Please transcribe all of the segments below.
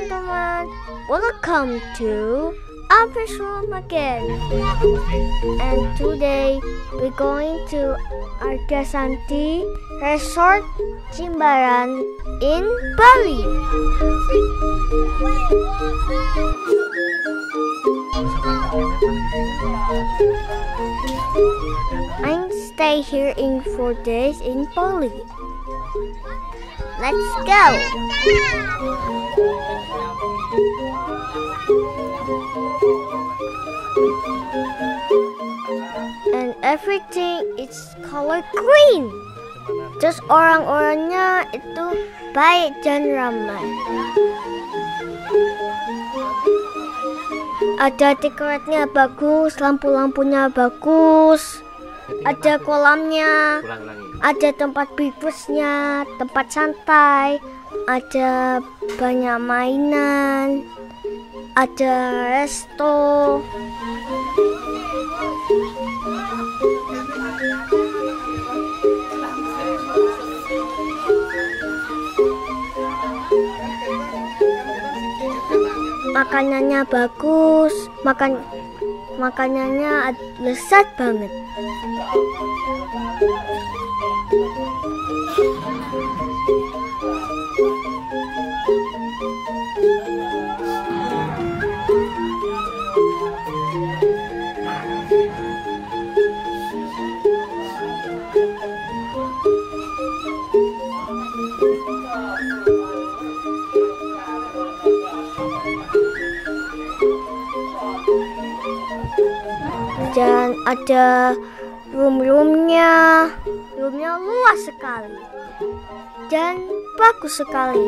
teman-teman, welcome to our room again. And today we're going to Argasanti Resort Jimbaran in Bali. I stay here in 4 days in Bali. Let's go! And everything is color green. Terus orang-orangnya itu baik dan ramai. Ada dekorasinya bagus, lampu-lampunya bagus. Ada kolamnya. Ada tempat bebasnya, tempat santai, ada banyak mainan, ada resto. Makanannya bagus, makanannya lezat banget. Dan ada roomnya luas sekali dan bagus sekali.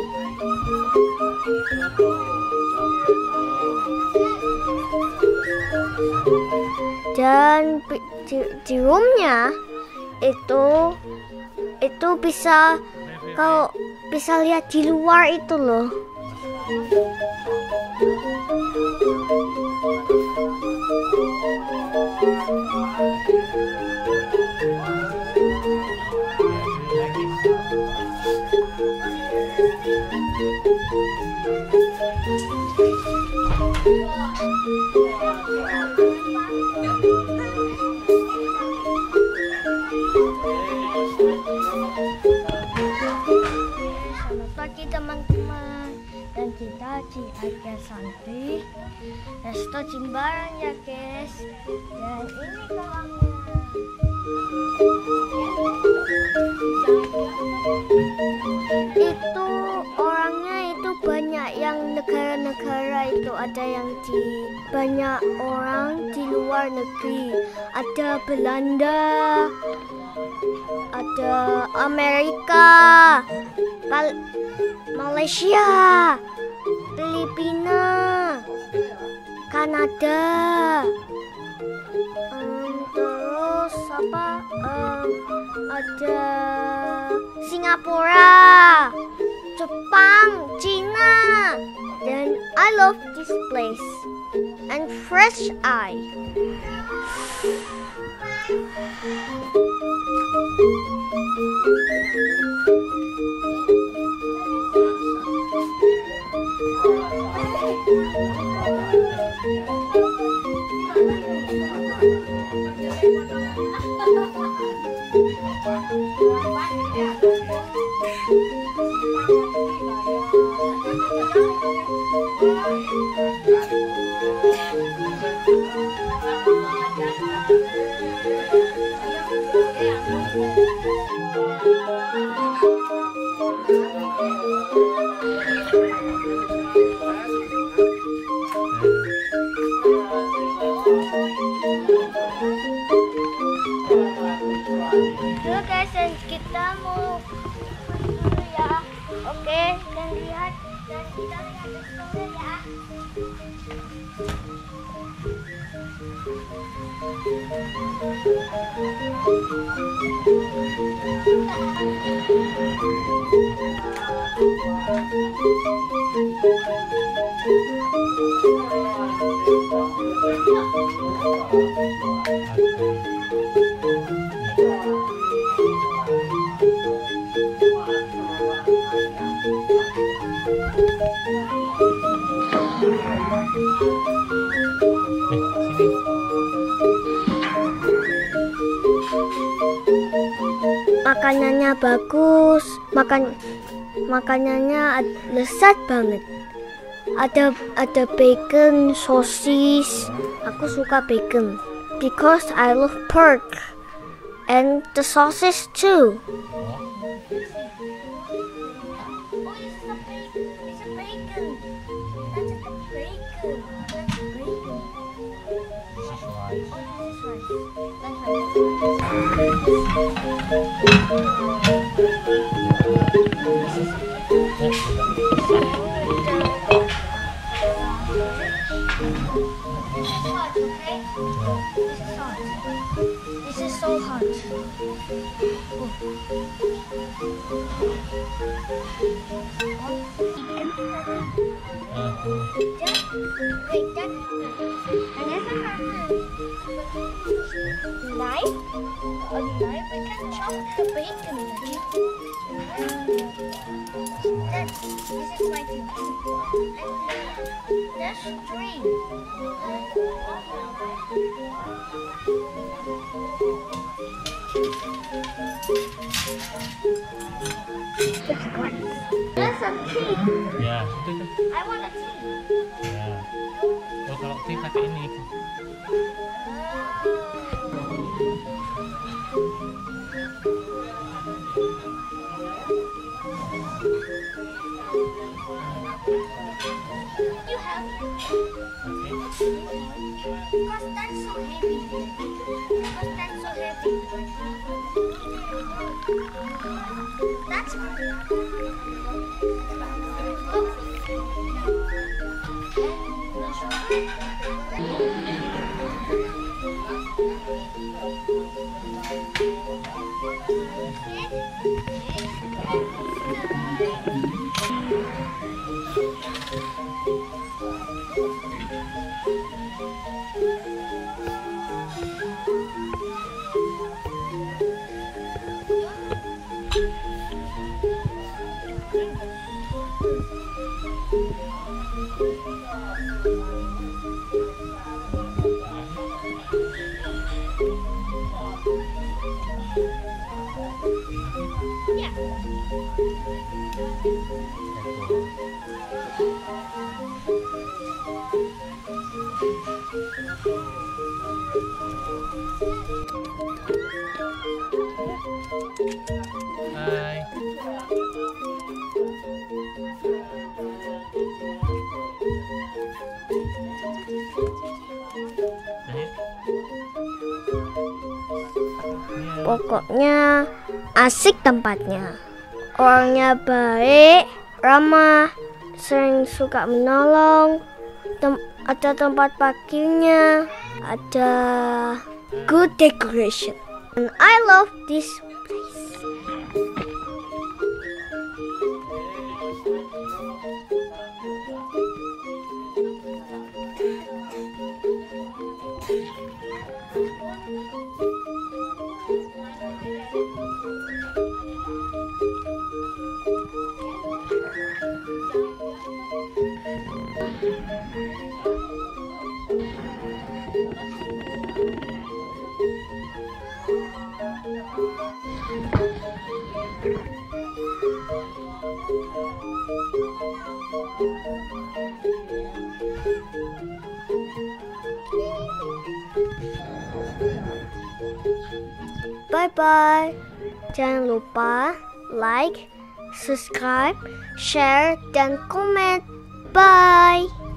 Dan di roomnya itu bisa lihat di luar itu loh. Selamat pagi teman-teman, dan kita di Argasanti Resto Jimbaran ya guys. Dan ini kolamnya. Itu orangnya itu banyak yang negara-negara itu, ada yang banyak orang di luar negeri, ada Belanda, ada Amerika, Malaysia, Filipina, Kanada, terus ada Singapura, Jepang, Cina, dan I love this place and fresh eye. Halo guys, dan kita mau dulu ya. Oke, dan lihat, dan kita lihat restonya ya. Sini. Makanannya bagus, makanannya lezat banget. Ada bacon, sosis. Aku suka bacon because I love pork and the sausage too. This is so hot. Knife? A knife? We can chop the bacon. This is my thing. There's three. There's a tea. Ya, itu tuh. I want a tea. Ya. Oh, kalau tea pakai ini. You have Oke. because that's so heavy. Because that's so heavy. That's Hai. Pokoknya asik tempatnya. Orangnya baik, ramah, sering suka menolong. Ada tempat parkirnya, ada good decoration. And I love this place. Bye-bye. Jangan lupa like, subscribe, share, dan komen. Bye.